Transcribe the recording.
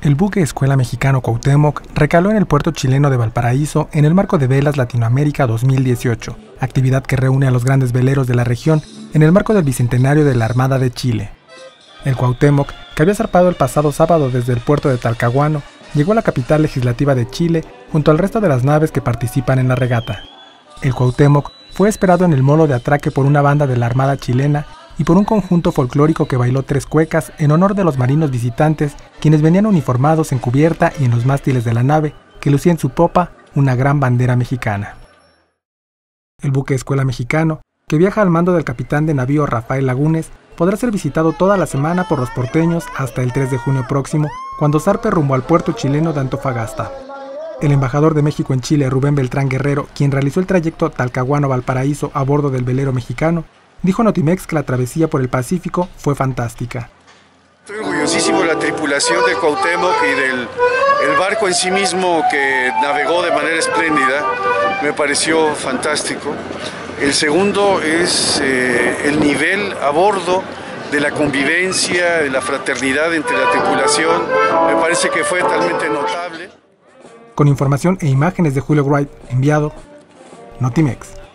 El buque escuela mexicano Cuauhtémoc recaló en el puerto chileno de Valparaíso en el marco de Velas Latinoamérica 2018, actividad que reúne a los grandes veleros de la región en el marco del bicentenario de la Armada de Chile. El Cuauhtémoc, que había zarpado el pasado sábado desde el puerto de Talcahuano, llegó a la capital legislativa de Chile junto al resto de las naves que participan en la regata. El Cuauhtémoc fue esperado en el molo de atraque por una banda de la Armada chilena y por un conjunto folclórico que bailó 3 cuecas en honor de los marinos visitantes, quienes venían uniformados en cubierta y en los mástiles de la nave, que lucía en su popa una gran bandera mexicana. El buque escuela mexicano, que viaja al mando del capitán de navío Rafael Lagunes, podrá ser visitado toda la semana por los porteños hasta el 3 de junio próximo, cuando zarpe rumbo al puerto chileno de Antofagasta. El embajador de México en Chile, Rubén Beltrán Guerrero, quien realizó el trayecto Talcahuano-Valparaíso a bordo del velero mexicano, dijo a Notimex que la travesía por el Pacífico fue fantástica. Estoy orgullosísimo de la tripulación de Cuauhtémoc y del barco en sí mismo, que navegó de manera espléndida. Me pareció fantástico. El segundo es el nivel a bordo de la convivencia, de la fraternidad entre la tripulación. Me parece que fue totalmente notable. Con información e imágenes de Julio Wright, enviado Notimex.